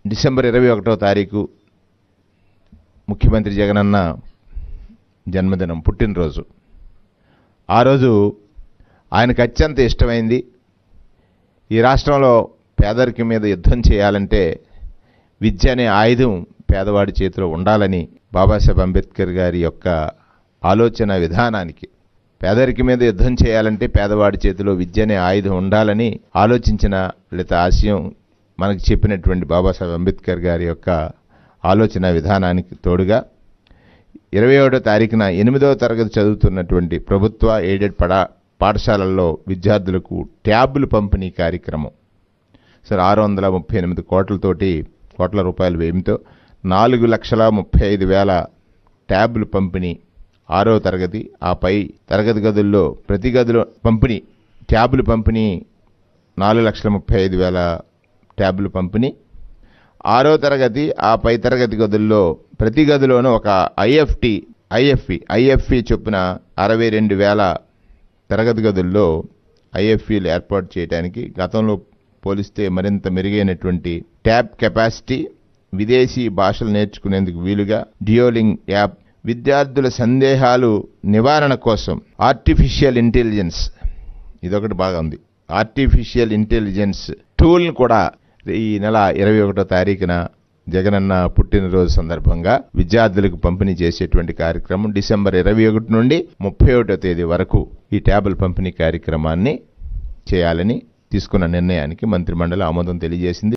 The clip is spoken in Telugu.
డిసెంబర్ 21వ తారీఖు ముఖ్యమంత్రి జగనన్న జన్మదినం, పుట్టినరోజు. ఆ రోజు ఆయనకు అత్యంత ఇష్టమైంది ఈ రాష్ట్రంలో పేదరికం మీద యుద్ధం చేయాలంటే విద్య అనే ఆయుధం పేదవాడి చేతిలో ఉండాలని బాబాసాహెబ్ అంబేద్కర్ గారి యొక్క ఆలోచన విధానానికి, పేదరికం మీద యుద్ధం చేయాలంటే పేదవాడి చేతిలో విద్య అనే ఆయుధం ఉండాలని ఆలోచించిన లేదా ఆశయం మనకు చెప్పినటువంటి బాబాసాహెబ్ అంబేద్కర్ గారి యొక్క ఆలోచన విధానానికి తోడుగా 27వ తారీఖున 8వ తరగతి చదువుతున్నటువంటి ప్రభుత్వ ఎయిడెడ్ పాఠశాలల్లో విద్యార్థులకు ట్యాబ్లు పంపిణీ కార్యక్రమం 638 కోట్ల రూపాయల వ్యయంతో 4,35,000 ట్యాబ్లు పంపిణీ 6వ తరగతి, ఆ పై తరగతి గదుల్లో ప్రతి గదిలో పంపిణీ ట్యాబ్లు పంపిణీ 4,35,000 ట్యాబ్లు పంపిణీ 6వ తరగతి, ఆ పై తరగతి గదుల్లో ప్రతి గదిలోనూ ఒక ఐఎఫ్ఈ చొప్పున 62,000 తరగతి గదుల్లో ఐఎఫ్ఈలు ఏర్పాటు చేయడానికి గతంలో పోలిస్తే మరింత మెరుగైనటువంటి ట్యాబ్ కెపాసిటీ, విదేశీ భాషలు నేర్చుకునేందుకు వీలుగా డియోలింగ్ యాప్, విద్యార్థుల సందేహాలు నివారణ కోసం ఆర్టిఫిషియల్ ఇంటెలిజెన్స్, ఇదొకటి బాగా ఉంది, ఆర్టిఫిషియల్ ఇంటెలిజెన్స్ టూల్ని కూడా ఈ నెల 21వ తారీఖున జగనన్న పుట్టినరోజు సందర్భంగా విద్యార్థులకు పంపిణీ చేసేటువంటి కార్యక్రమం డిసెంబర్ 21 నుండి 31వ తేదీ వరకు ఈ ట్యాబ్ల పంపిణీ కార్యక్రమాన్ని చేయాలని తీసుకున్న నిర్ణయానికి మంత్రిమండలి ఆమోదం తెలియజేసింది.